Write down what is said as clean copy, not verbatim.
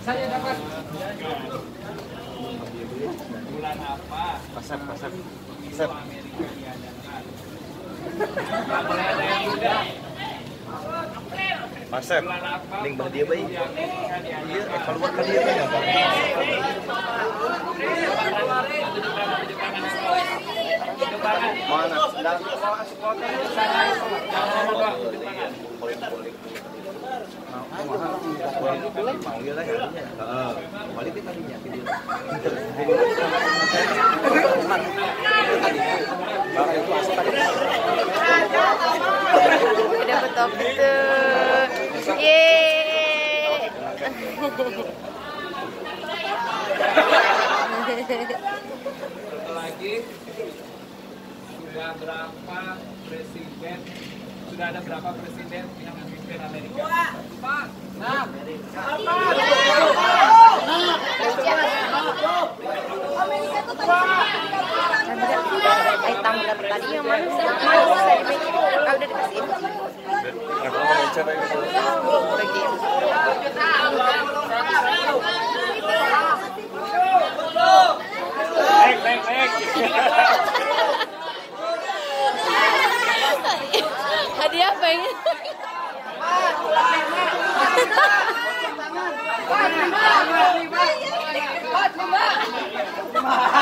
Saya dapat. Bulan apa? Pasap. Amerika diadakan. Nggak boleh ada yang muda. Pasap. Bulan apa? Ning bah dia baik. Amerika Iya, diadakan. keluar kan dia banyak. Mana? Dan supporter panggil lah ya. Balik kita minyak dia. Udah betul-betul. Yeay. Satu lagi, sudah ada berapa presiden yang memimpin Amerika? 4, 6, Ay, tumbler tadi yang mana sih? Mana saya bikin? Ah, udah dikasih. Pergi. Baik. Hadiah apa ini? Lima.